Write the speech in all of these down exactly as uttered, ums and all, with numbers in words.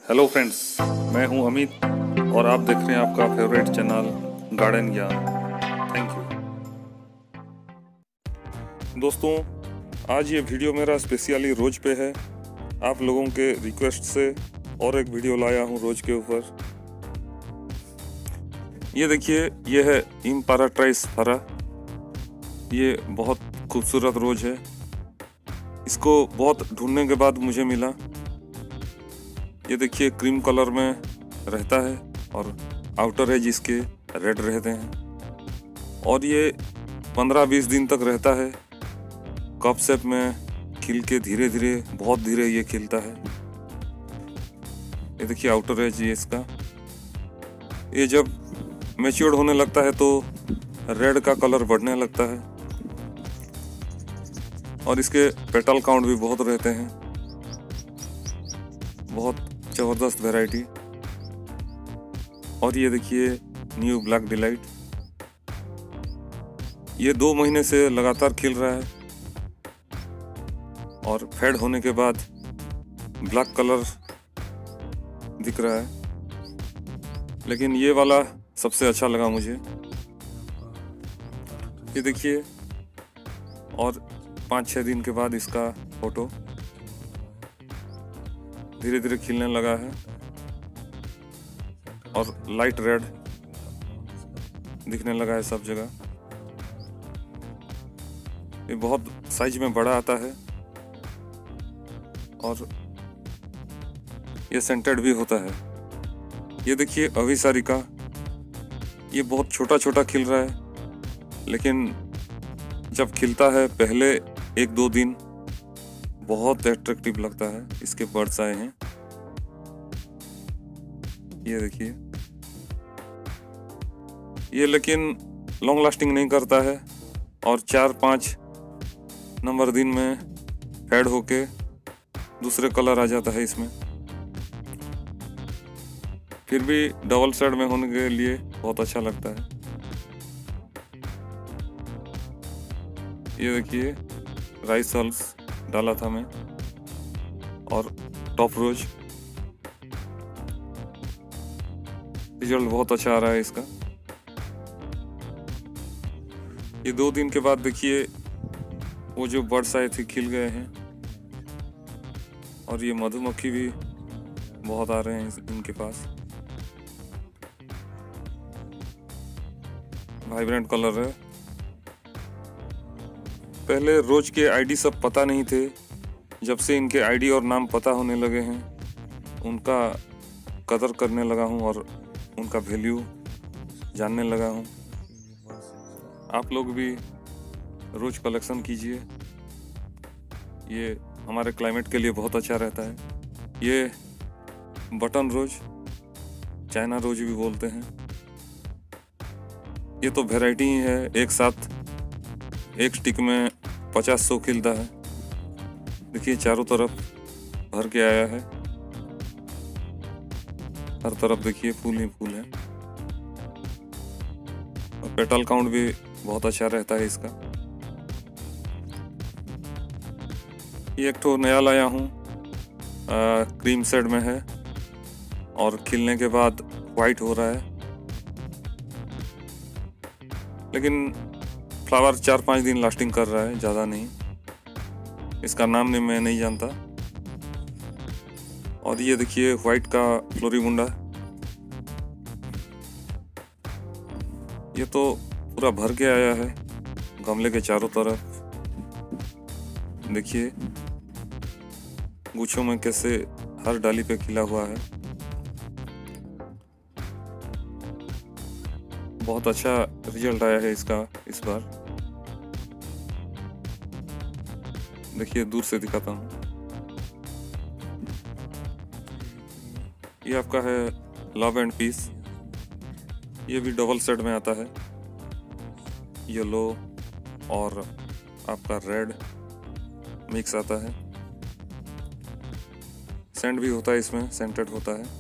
Hello friends, मैं हूं अमित और आप देख रहे हैं आपका favourite channel garden Gyan. Thank you दोस्तों। आज ये वीडियो मेरा स्पेशली रोज पे है। आप लोगों के रिक्वेस्ट से और एक वीडियो लाया हूं रोज के ऊपर। ये देखिए, ये है इम्पेराट्रिस फरा। ये बहुत खूबसूरत रोज है। इसको बहुत ढूंढने के बाद मुझे मिला। ये देखिए, क्रीम कलर में रहता है और आउटर एज इसके रेड रहते हैं और ये पंद्रह बीस दिन तक रहता है। कप शेप में खिल के धीरे धीरे, बहुत धीरे ये खिलता है। ये देखिए आउटर एज ये इसका। ये जब मैच्योर्ड होने लगता है तो रेड का कलर बढ़ने लगता है और इसके पेटल काउंट भी बहुत रहते हैं। बहुत जबरदस्त वैरायटी। और ये देखिए न्यू ब्लैक डिलाइट। ये दो महीने से लगातार खिल रहा है और फेड होने के बाद ब्लैक कलर दिख रहा है, लेकिन ये वाला सबसे अच्छा लगा मुझे। ये देखिए, और पाँच छः दिन के बाद इसका फोटो धीरे धीरे खिलने लगा है और लाइट रेड दिखने लगा है सब जगह। ये बहुत साइज में बड़ा आता है और ये सेंटेड भी होता है। ये देखिए अविसारिका। ये बहुत छोटा छोटा खिल रहा है, लेकिन जब खिलता है पहले एक दो दिन बहुत अट्रैक्टिव लगता है। इसके बर्ड्स आए हैं, ये देखिए। ये लेकिन लॉन्ग लास्टिंग नहीं करता है और चार पाँच नंबर दिन में फेड होके दूसरे कलर आ जाता है इसमें। फिर भी डबल शेड में होने के लिए बहुत अच्छा लगता है। ये देखिए राइसल्स डाला था मैं और टॉप रोज। रिजल्ट बहुत अच्छा आ रहा है इसका। ये दो दिन के बाद देखिए वो जो बर्ड्स आए थे खिल गए हैं और ये मधुमक्खी भी बहुत आ रहे हैं इनके पास। वाइब्रेंट कलर है। पहले रोज के आईडी सब पता नहीं थे। जब से इनके आईडी और नाम पता होने लगे हैं, उनका कदर करने लगा हूं और उनका वैल्यू जानने लगा हूं। आप लोग भी रोज कलेक्शन कीजिए। ये हमारे क्लाइमेट के लिए बहुत अच्छा रहता है। ये बटन रोज, चाइना रोज भी बोलते हैं। ये तो वैरायटी ही है। एक साथ एक स्टिक में पचास सौ खिलता है। देखिए चारों तरफ भर के आया है। हर तरफ देखिए फूल ही फूल है और पेटल काउंट भी बहुत अच्छा रहता है इसका। ये एक ठो नया लाया हूँ, क्रीम शेड में है और खिलने के बाद वाइट हो रहा है, लेकिन फ्लावर चार पाँच दिन लास्टिंग कर रहा है, ज़्यादा नहीं। इसका नाम नहीं मैं नहीं जानता। और ये देखिए व्हाइट का फ्लोरीमुंडा। ये तो पूरा भर के आया है गमले के चारों तरफ। देखिए गुच्छों में कैसे हर डाली पे खिला हुआ है। बहुत अच्छा रिजल्ट आया है इसका इस बार। देखिए दूर से दिखाता हूँ। ये आपका है लव एंड पीस। ये भी डबल सेट में आता है। येलो और आपका रेड मिक्स आता है। सेंट भी होता है इसमें, सेंटेड होता है।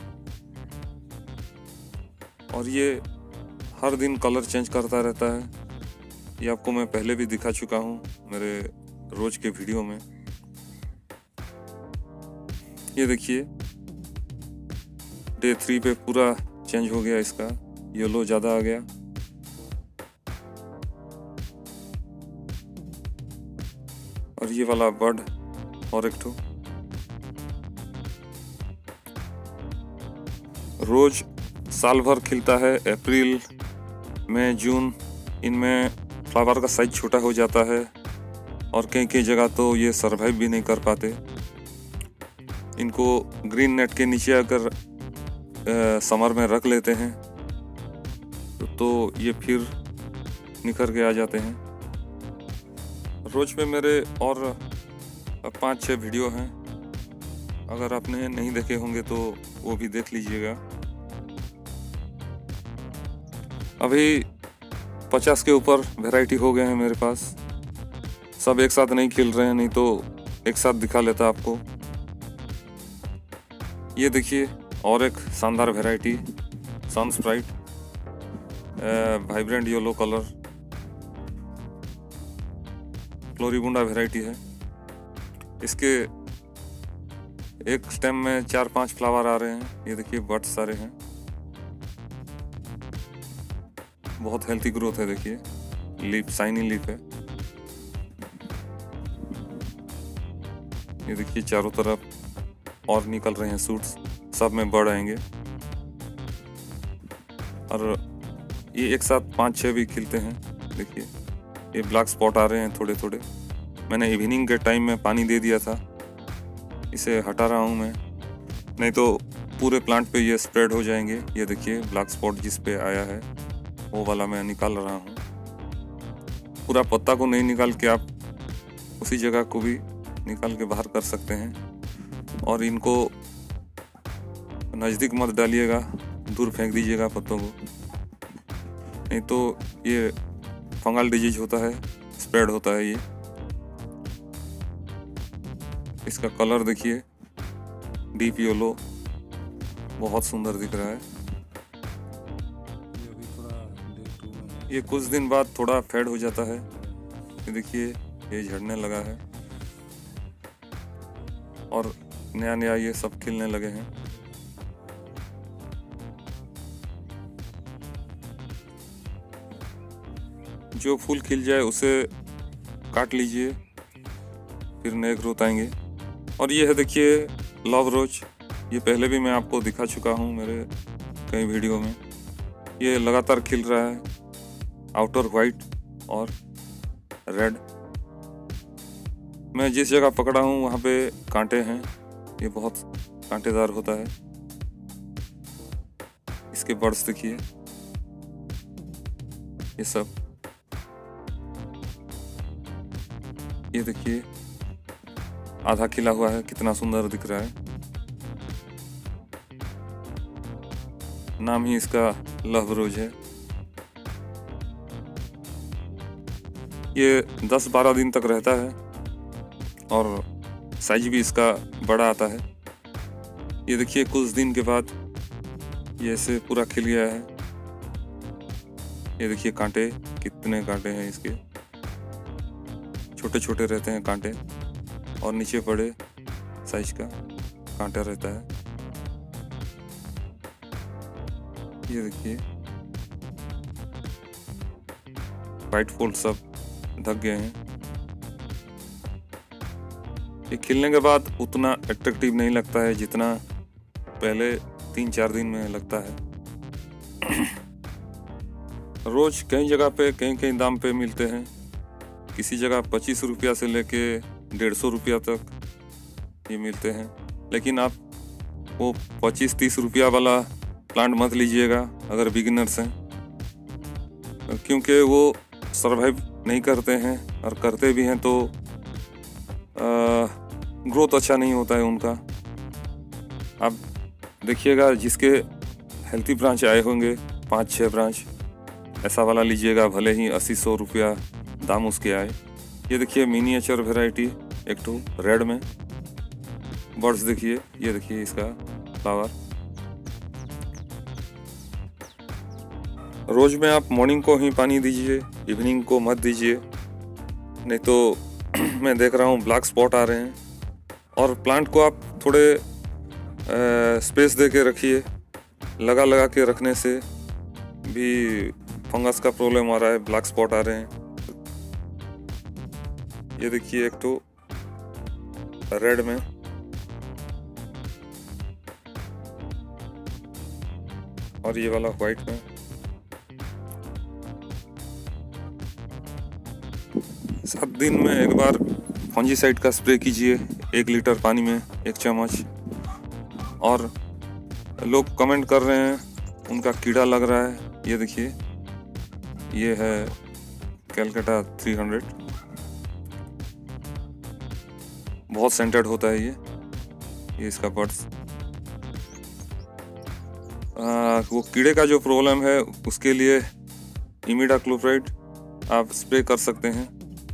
और ये हर दिन कलर चेंज करता रहता है। ये आपको मैं पहले भी दिखा चुका हूँ मेरे रोज के वीडियो में। ये देखिए डे थ्री पे पूरा चेंज हो गया, इसका येलो ज़्यादा आ गया। और ये वाला बर्ड और एक ठो। रोज साल भर खिलता है, अप्रैल मई जून, इनमें फ्लावर का साइज छोटा हो जाता है और कई कई जगह तो ये सरवाइव भी नहीं कर पाते। इनको ग्रीन नेट के नीचे अगर समर में रख लेते हैं तो ये फिर निखर के आ जाते हैं। रोज पे मेरे और पाँच छः वीडियो हैं, अगर आपने नहीं देखे होंगे तो वो भी देख लीजिएगा। अभी पचास के ऊपर वैरायटी हो गए हैं मेरे पास, सब एक साथ नहीं खिल रहे हैं, नहीं तो एक साथ दिखा लेता आपको। ये देखिए और एक शानदार variety sun sprite, vibrant yellow colour, floribunda variety है। इसके एक स्टेम में चार पांच फ्लावर आ रहे हैं। ये देखिए बड्स सारे हैं, बहुत हेल्थी ग्रोथ है। देखिए लीफ, शाइनी लीफ है। ये देखिए चारों तरफ और निकल रहे हैं सूट्स, सब में बड़ आएंगे। और ये एक साथ पाँच छः भी खिलते हैं। देखिए ये ब्लैक स्पॉट आ रहे हैं थोड़े थोड़े। मैंने इवनिंग के टाइम में पानी दे दिया था, इसे हटा रहा हूँ मैं, नहीं तो पूरे प्लांट पे ये स्प्रेड हो जाएंगे। ये देखिए ब्लैक स्पॉट जिस पे आया है वो वाला मैं निकाल रहा हूँ। पूरा पत्ता को नहीं निकाल के आप उसी जगह को भी निकाल के बाहर कर सकते हैं। और इनको नज़दीक मत डालिएगा, दूर फेंक दीजिएगा पत्तों को, नहीं तो ये फंगल डिजीज होता है, स्प्रेड होता है ये। इसका कलर देखिए डीप येलो, बहुत सुंदर दिख रहा है। ये कुछ दिन बाद थोड़ा फेड हो जाता है। ये देखिए ये झड़ने लगा है और नया नया ये सब खिलने लगे हैं। जो फूल खिल जाए उसे काट लीजिए, फिर नए ग्रोथ आएंगे। और ये है देखिए लव रोज, ये पहले भी मैं आपको दिखा चुका हूँ मेरे कई वीडियो में। ये लगातार खिल रहा है, आउटर वाइट और रेड। मैं जिस जगह पकड़ा हूँ वहाँ पे कांटे हैं, ये बहुत कांटेदार होता है। इसके बर्ड्स देखिए, ये सब। ये देखिए आधा खिला हुआ है, कितना सुंदर दिख रहा है। नाम ही इसका लव रोज है। ये दस बारह दिन तक रहता है और साइज भी इसका बड़ा आता है। ये देखिए कुछ दिन के बाद ये ऐसे पूरा खिल गया है। ये देखिए कांटे, कितने कांटे हैं इसके, छोटे छोटे रहते हैं कांटे और नीचे बड़े साइज का कांटा रहता है। ये देखिए वाइट फोल्ड सब ढक गए हैं। ये खिलने के बाद उतना अट्रैक्टिव नहीं लगता है जितना पहले तीन चार दिन में लगता है। रोज कई जगह पे कई कई दाम पे मिलते हैं। किसी जगह पच्चीस रुपया से लेके डेढ़ सौ रुपया तक ये मिलते हैं। लेकिन आप वो पच्चीस तीस रुपया वाला प्लांट मत लीजिएगा अगर बिगिनर्स हैं, क्योंकि वो सरवाइव नहीं करते हैं, और करते भी हैं तो ग्रोथ अच्छा नहीं होता है उनका। आप देखिएगा जिसके हेल्थी ब्रांच आए होंगे पाँच छः ब्रांच, ऐसा वाला लीजिएगा, भले ही अस्सी सौ रुपया दाम उसके आए। ये देखिए मिनिएचर वैरायटी एक टू रेड में बर्ड्स देखिए। ये देखिए इसका फ्लावर। रोज में आप मॉर्निंग को ही पानी दीजिए, इवनिंग को मत दीजिए, नहीं तो मैं देख रहा हूँ ब्लैक स्पॉट आ रहे हैं। और प्लांट को आप थोड़े स्पेस दे के रखिए, लगा लगा के रखने से भी फंगस का प्रॉब्लम आ रहा है, ब्लैक स्पॉट आ रहे हैं। ये देखिए एक तो रेड में, और ये वाला व्हाइट में। सात दिन में एक बार फंजीसाइड का स्प्रे कीजिए, एक लीटर पानी में एक चम्मच। और लोग कमेंट कर रहे हैं उनका कीड़ा लग रहा है। ये देखिए, ये है कैलकाटा थ्री हंड्रेड, बहुत सेंटेड होता है ये ये इसका बर्ड्स। वो कीड़े का जो प्रॉब्लम है उसके लिए इमिडाक्लोप्राइड आप स्प्रे कर सकते हैं।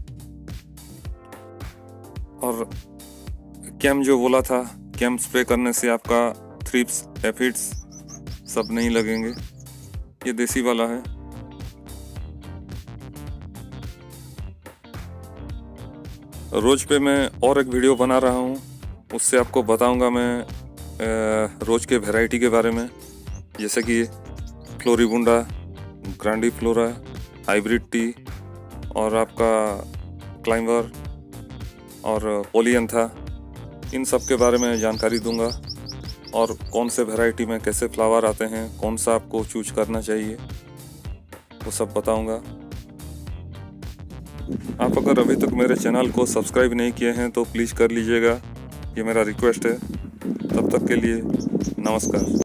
और कैम जो बोला था, कैम स्प्रे करने से आपका थ्रिप्स एफिड्स सब नहीं लगेंगे। ये देसी वाला है। रोज पे मैं और एक वीडियो बना रहा हूँ, उससे आपको बताऊंगा मैं रोज के वैरायटी के बारे में, जैसे कि फ्लोरिबुंडा, ग्रांडीफ्लोरा, हाइब्रिड टी और आपका क्लाइंबर और पोलियंथा, इन सब के बारे में जानकारी दूंगा। और कौन से वैरायटी में कैसे फ्लावर आते हैं, कौन सा आपको चूज करना चाहिए, वो सब बताऊंगा। आप अगर अभी तक मेरे चैनल को सब्सक्राइब नहीं किए हैं तो प्लीज़ कर लीजिएगा, ये मेरा रिक्वेस्ट है। तब तक के लिए नमस्कार।